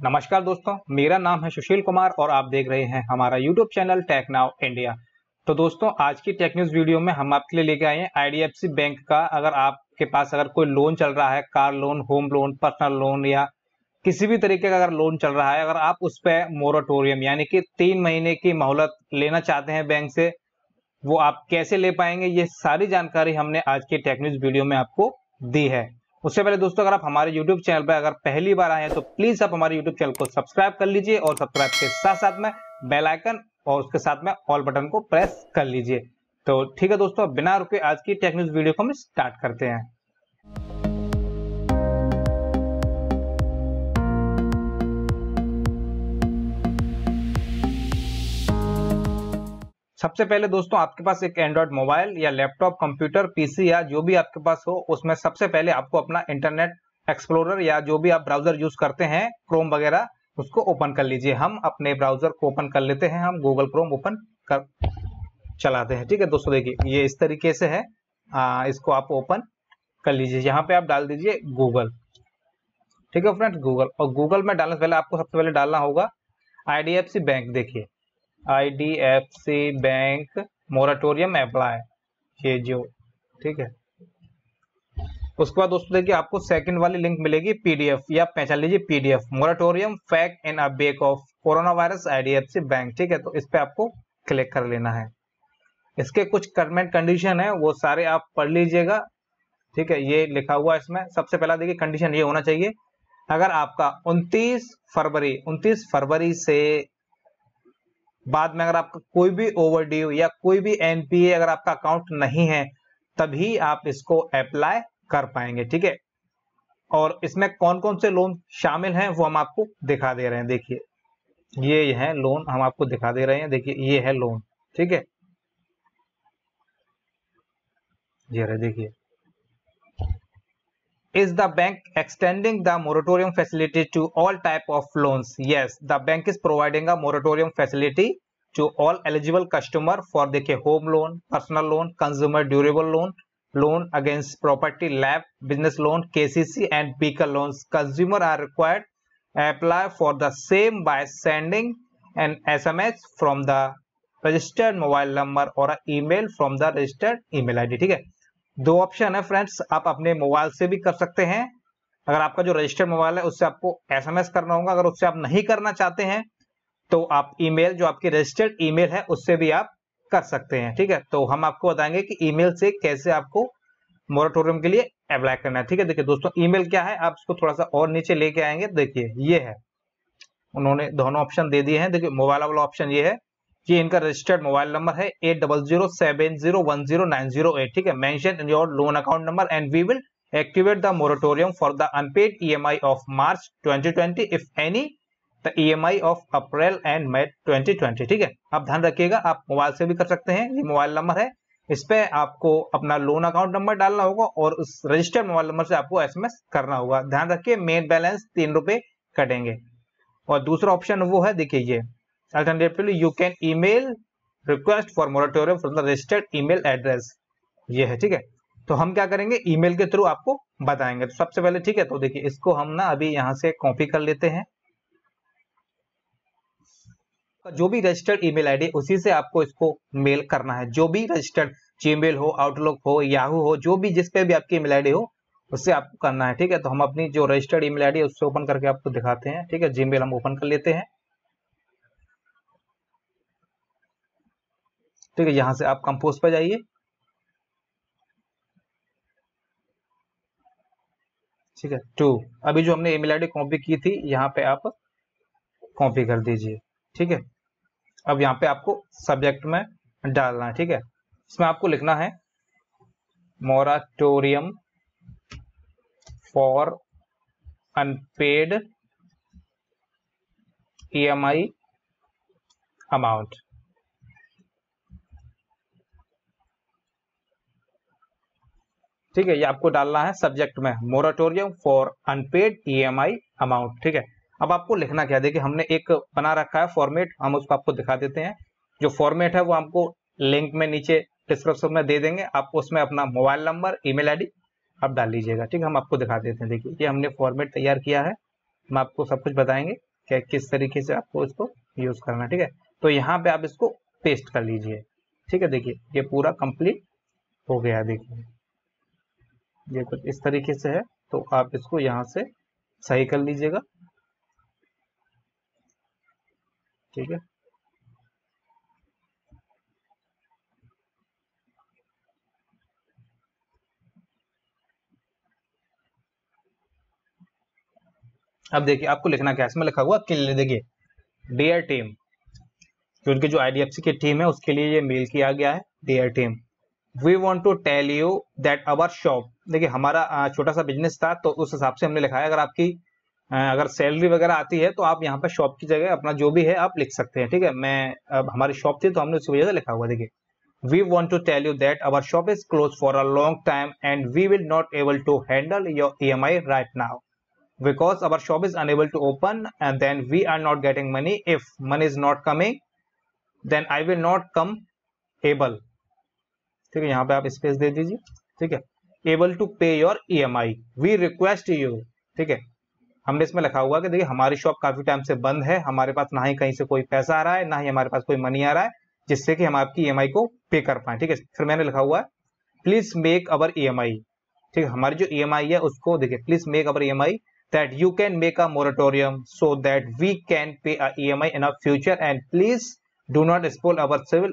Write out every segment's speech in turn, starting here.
नमस्कार दोस्तों, मेरा नाम है सुशील कुमार और आप देख रहे हैं हमारा YouTube channel Tech Now India. तो दोस्तों, आज की टेक न्यूज वीडियो में हम आपके लिए लेके आए हैं आईडीएफसी बैंक का। अगर आपके पास कोई लोन चल रहा है, car loan, home loan, personal loan या किसी भी तरीके का अगर लोन चल रहा है, अगर आप उस पर मोरेटोरियम यानी कि 3 महीने की मोहलत लेना चाहते हैं बैंक से, वो आप कैसे ले पाएंगे, ये सारी जानकारी हमने आज की टेक न्यूज वीडियो में आपको दी है। उससे पहले दोस्तों, अगर आप हमारे YouTube चैनल पर अगर पहली बार आए हैं तो प्लीज आप हमारे YouTube चैनल को सब्सक्राइब कर लीजिए और सब्सक्राइब के साथ साथ में बेल आइकन और उसके साथ में ऑल बटन को प्रेस कर लीजिए। तो ठीक है दोस्तों, बिना रुके आज की टेक न्यूज वीडियो को हम स्टार्ट करते हैं। सबसे पहले दोस्तों, आपके पास एक एंड्रॉइड मोबाइल या लैपटॉप, कंप्यूटर, पीसी या जो भी आपके पास हो, उसमें सबसे पहले आपको अपना इंटरनेट एक्सप्लोरर या जो भी आप ब्राउजर यूज करते हैं, क्रोम वगैरह, उसको ओपन कर लीजिए। हम अपने ब्राउजर को ओपन कर लेते हैं। हम गूगल क्रोम ओपन कर चलाते हैं। ठीक है दोस्तों, देखिए ये इस तरीके से है। इसको आप ओपन कर लीजिए। यहाँ पे आप डाल दीजिए गूगल। ठीक है फ्रेंड्स, गूगल। और गूगल में डालने से पहले आपको सबसे पहले डालना होगा आईडीएफसी बैंक। देखिए आईडीएफसी बैंक मोरेटोरियम अप्लाई, ये जो, ठीक है। उसके बाद दोस्तों देखिए आपको सेकंड वाली लिंक मिलेगी पीडीएफ, या पहचान लीजिए PDF, moratorium fact in a wake of corona virus IDFC bank. ठीक है, तो इस पे आपको क्लिक कर लेना है। इसके कुछ टर्म एंड कंडीशन है, वो सारे आप पढ़ लीजिएगा। ठीक है, ये लिखा हुआ है इसमें। सबसे पहला देखिए कंडीशन ये होना चाहिए, अगर आपका 29 फरवरी से बाद में अगर आपका कोई भी ओवरड्यू या कोई भी एनपीए अगर आपका अकाउंट नहीं है, तभी आप इसको अप्लाई कर पाएंगे। ठीक है, और इसमें कौन कौन से लोन शामिल हैं वो हम आपको दिखा दे रहे हैं। देखिए ये है लोन, हम आपको दिखा दे रहे हैं। देखिए ये है लोन। ठीक है, ये रहे। देखिए, Is the bank extending the moratorium facility to all type of loans? Yes, the bank is providing a moratorium facility to all eligible customer for देखिए home loan, personal loan, consumer durable loan, loan against property, LAP, business loan, KCC and vehicle loans. Consumer are required apply for the same by sending an SMS from the registered mobile number or an email from the registered email ID. ठीक है, दो option है friends, आप अपने mobile से भी कर सकते हैं। अगर आपका जो रजिस्टर्ड मोबाइल है उससे आपको एसएमएस करना होगा। अगर उससे आप नहीं करना चाहते हैं तो आप ईमेल, जो आपकी रजिस्टर्ड ईमेल है, उससे भी आप कर सकते हैं। ठीक है, तो हम आपको बताएंगे कि ईमेल से कैसे आपको मोरेटोरियम के लिए अप्लाई करना है। ठीक है, देखिए दोस्तों, ईमेल क्या है, आप इसको थोड़ा सा और नीचे लेके आएंगे। देखिए ये है, उन्होंने दोनों ऑप्शन दे दिए हैं। देखिए मोबाइल वाला ऑप्शन ये है, ये इनका रजिस्टर्ड मोबाइल नंबर है 8007010908। ठीक है, mention in your loan account number and we will activate the moratorium for the unpaid EMI of March 2020 if any the EMI of April and May 2020। ठीक है, आप ध्यान रखिएगा, आप मोबाइल से भी कर सकते हैं। ये मोबाइल नंबर है, इस पे आपको अपना लोन अकाउंट नंबर डालना होगा और उस रजिस्टर्ड मोबाइल नंबर से आपको एसएमएस करना होगा। ध्यान रखिए, मेन बैलेंस 3 रुपए कटेंगे। और दूसरा ऑप्शन वो है, देखिए ये, alternatively you can email request for moratorium from the registered email address, ये है। ठीक है, तो हम क्या करेंगे, ईमेल के थ्रू आपको बताएंगे। तो सबसे पहले, ठीक है, तो देखिए इसको हम ना अभी यहां से कॉपी कर लेते हैं। जो भी रजिस्टर्ड ईमेल आईडी उसी से आपको इसको मेल करना है। जो भी रजिस्टर्ड जीमेल हो, आउटलुक हो, याहू हो, जो भी जिस पे भी आपकी ईमेल आईडी हो उससे आपको करना है। ठीक है, तो हम अपनी जो रजिस्टर्ड ईमेल आईडी है उससे ओपन करके आपको दिखाते हैं। ठीक है, जीमेल हम ओपन कर लेते हैं। ठीक है, यहां से आप कंपोज पे जाइए। ठीक है, टू, अभी जो हमने ईमेल आईडी कॉपी की थी यहाँ पे आप कॉपी कर दीजिए। ठीक है, अब यहाँ पे आपको सब्जेक्ट में डालना है। ठीक है, इसमें आपको लिखना है moratorium for unpaid EMI amount. ठीक है, ये आपको डालना है सब्जेक्ट में, moratorium for unpaid EMI amount. ठीक है, अब आपको लिखना क्या है, देखिए हमने एक बना रखा है फॉर्मेट, हम उसको आपको दिखा देते हैं। जो फॉर्मेट है वो हमको लिंक में नीचे डिस्क्रिप्शन में दे देंगे। आप उसमें अपना मोबाइल नंबर, ईमेल आईडी आप डाल लीजिएगा। ठीक है, हम आपको दिखा देते हैं। देखिए ये हमने फॉर्मेट तैयार किया है, हम आपको सब कुछ बताएंगे। क्या किस तरीके से आपको इसको यूज करना है। ठीक है, तो यहाँ पे आप इसको पेस्ट कर लीजिए। ठीक है, देखिए ये पूरा कंप्लीट हो गया। देखिए ये कुछ इस तरीके से है, तो आप इसको यहाँ से सही कर लीजिएगा। ठीक है, अब देखिए आपको लिखना क्या है, इसमें लिखा हुआ कि देखिए डियर टीम, क्योंकि जो आईडीएफसी की टीम है उसके लिए ये मेल किया गया है। Dear team, we want to tell you that our shop, देखिए हमारा छोटा सा बिजनेस था तो उस हिसाब से हमने लिखा है। अगर आपकी अगर सैलरी वगैरह आती है तो आप यहाँ पे शॉप की जगह अपना जो भी है आप लिख सकते हैं। ठीक है, मैं अब हमारी शॉप थी तो हमने उसकी वजह से लिखा हुआ। देखिए we want to tell you that our shop is close for a long time and we will not able to handle your EMI right now because our shop is unable to open and then we are not getting money. If money is not coming then I will not come able. ठीक है, यहाँ पे आप space दे दीजिए। ठीक है, able to pay your EMI, we request you। ठीक है, हमने इसमें लिखा हुआ कि देखिए हमारी शॉप काफी टाइम से बंद है, हमारे पास ना ही कहीं से कोई पैसा आ रहा है, ना ही हमारे पास कोई मनी आ रहा है जिससे कि हम आपकी EMI को पे कर पाए। ठीक है, फिर मैंने लिखा हुआ है प्लीज मेक अवर EMI। ठीक है, हमारी जो EMI है उसको देखिए please make our EMI that you can make a moratorium so that we can pay a EMI in a future and please do not spoil our civil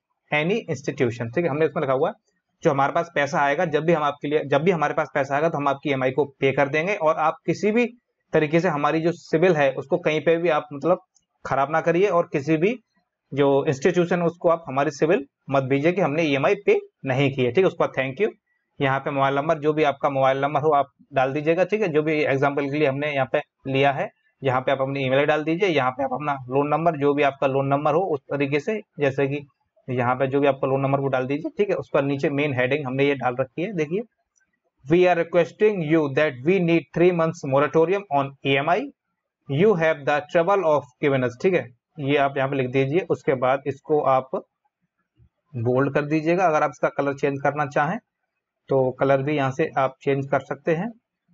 any institution। ठीक है, हमने इसमें लिखा हुआ है जो हमारे पास पैसा आएगा, जब भी हमारे पास पैसा आएगा तो हम आपकी EMI को पे कर देंगे और आप किसी भी तरीके से हमारी जो सिविल है उसको कहीं पे भी आप मतलब खराब ना करिए और किसी भी जो इंस्टीट्यूशन उसको आप हमारी सिविल मत भेजिए कि हमने EMI पे नहीं की है। ठीक है, उसके बाद थैंक यू। यहाँ पे मोबाइल नंबर, जो भी आपका मोबाइल नंबर हो आप डाल दीजिएगा। ठीक है, जो भी एग्जांपल के लिए हमने यहाँ पे लिया है, यहाँ पे आप अपनी ईमेल डाल दीजिए। यहाँ पे आप अपना लोन नंबर, जो भी आपका लोन नंबर हो उस तरीके से, जैसे कि यहाँ पे जो भी आपका लोन नंबर वो डाल दीजिए। ठीक है, उस पर नीचे मेन हेडिंग हमने ये डाल रखी है। देखिए we are requesting you that we need 3 months moratorium on EMI, you have the trouble of given us. ठीक है, ये आप यहाँ पे लिख दीजिए। उसके बाद इसको आप बोल्ड कर दीजिएगा। अगर आप इसका कलर चेंज करना चाहें तो कलर भी यहाँ से आप चेंज कर सकते हैं।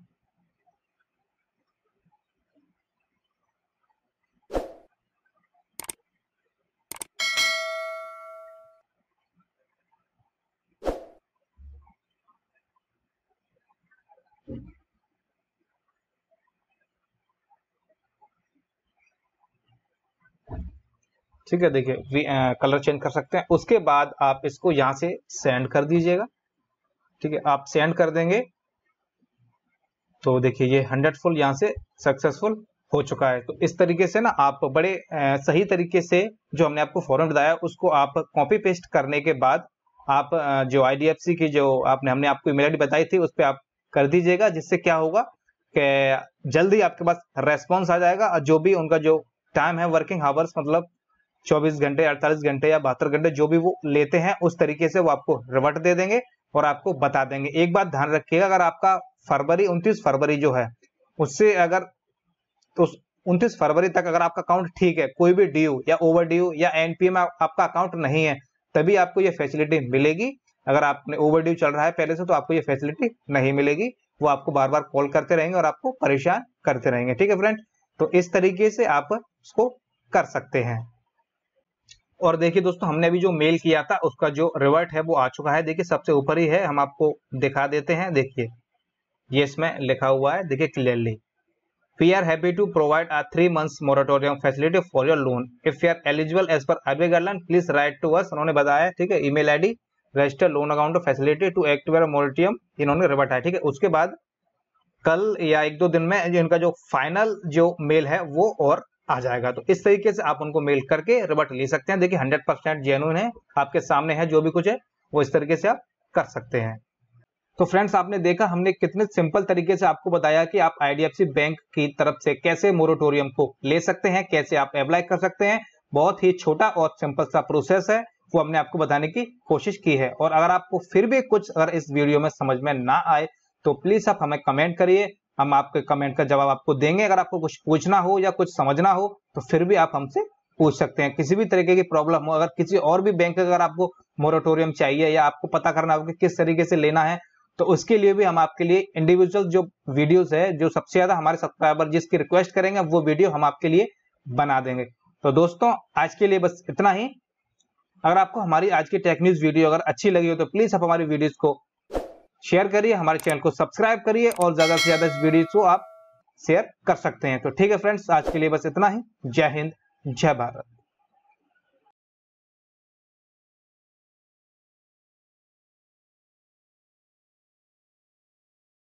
ठीक है, देखिए कलर चेंज कर सकते हैं। उसके बाद आप इसको यहाँ से सेंड कर दीजिएगा। ठीक है, आप सेंड कर देंगे तो देखिए ये 100 फुल यहाँ से सक्सेसफुल हो चुका है। तो इस तरीके से ना आप बड़े सही तरीके से जो हमने आपको फॉर्म बताया उसको आप कॉपी पेस्ट करने के बाद आप जो आईडीएफसी की जो हमने आपको ईमेल आईडी बताई थी उस पर आप कर दीजिएगा, जिससे क्या होगा कि जल्दी आपके पास रेस्पॉन्स आ जाएगा और जो भी उनका जो टाइम है वर्किंग आवर्स, मतलब 24 घंटे 48 घंटे या 72 घंटे जो भी वो लेते हैं उस तरीके से वो आपको रिवर्ट दे देंगे और आपको बता देंगे। एक बात ध्यान रखिएगा, अगर आपका 29 फरवरी जो है उससे अगर तो 29 फरवरी तक अगर आपका अकाउंट ठीक है, कोई भी ड्यू या ओवर ड्यू या एनपीए में आपका अकाउंट नहीं है, तभी आपको ये फैसिलिटी मिलेगी। अगर आपने ओवर ड्यू चल रहा है पहले से तो आपको ये फैसिलिटी नहीं मिलेगी, वो आपको बार बार कॉल करते रहेंगे और आपको परेशान करते रहेंगे। ठीक है फ्रेंड, तो इस तरीके से आप उसको कर सकते हैं। और देखिए दोस्तों, हमने अभी जो मेल किया था उसका जो रिवर्ट है वो आ चुका है। देखिए सबसे ऊपर ही है, हम आपको दिखा देते हैं। देखिए ये इसमें लिखा हुआ है, देखिए clearly, we are happy to provide a 3 months moratorium facility for your loan if you are eligible as per RBI guideline please write to us. उन्होंने बताया, ठीक है, email ID register loan account facility to activate moratorium, इन्होंने revert है। ठीक है, उसके बाद कल या 1-2 दिन में जो इनका जो फाइनल जो मेल है वो और आ जाएगा। तो इस तरीके से आप उनको मेल करके रिवर्ट ले सकते हैं। देखिए 100% जेन्युइन है, आपके सामने है, जो भी कुछ है वो इस तरीके से आप कर सकते हैं। तो फ्रेंड्स, आपने देखा हमने कितने सिंपल तरीके से आपको बताया कि आप आईडीएफसी बैंक की तरफ से कैसे मोरेटोरियम को ले सकते हैं, कैसे आप अप्लाई कर सकते हैं। बहुत ही छोटा और सिंपल सा प्रोसेस है, वो हमने आपको बताने की कोशिश की है। और अगर आपको फिर भी कुछ अगर इस वीडियो में समझ में ना आए तो प्लीज आप हमें कमेंट करिए, हम आपके कमेंट का जवाब आपको देंगे। अगर आपको कुछ पूछना हो या कुछ समझना हो तो फिर भी आप हमसे पूछ सकते हैं। किसी भी तरीके की प्रॉब्लम हो, अगर किसी और भी बैंक अगर आपको मोरेटोरियम चाहिए या आपको पता करना हो कि किस तरीके से लेना है, तो उसके लिए भी हम आपके लिए इंडिविजुअल जो वीडियोस है, जो सबसे ज्यादा हमारे सब्सक्राइबर जिसकी रिक्वेस्ट करेंगे वो वीडियो हम आपके लिए बना देंगे। तो दोस्तों आज के लिए बस इतना ही। अगर आपको हमारी आज की टेक न्यूज वीडियो अगर अच्छी लगी हो तो प्लीज आप हमारी वीडियोस को शेयर करिए, हमारे चैनल को सब्सक्राइब करिए और ज्यादा से ज्यादा इस वीडियो को आप शेयर कर सकते हैं। तो ठीक है फ्रेंड्स, आज के लिए बस इतना ही। जय हिंद, जय भारत।